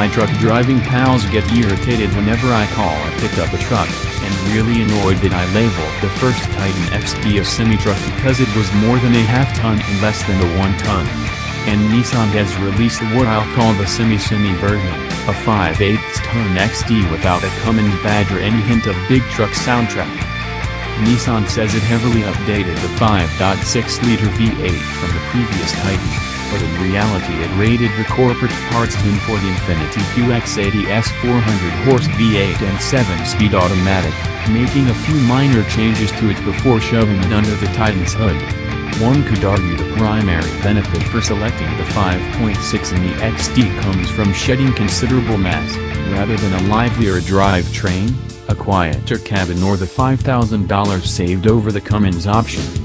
my truck driving pals get irritated whenever I call or pick up a truck, and really annoyed that I labeled the first Titan XD a semi-truck because it was more than a half-ton and less than a 1-ton. And Nissan has released what I'll call the semi version, a 5/8-ton XD without a Cummins badge or any hint of big truck soundtrack. Nissan says it heavily updated the 5.6-liter V8 from the previous Titan, but in reality it raided the corporate parts bin for the Infiniti QX80's 400-horse V8 and 7-speed automatic, making a few minor changes to it before shoving it under the Titan's hood. One could argue the primary benefit for selecting the 5.6 in the XD comes from shedding considerable mass, rather than a livelier drivetrain, a quieter cabin or the $5,000 saved over the Cummins option.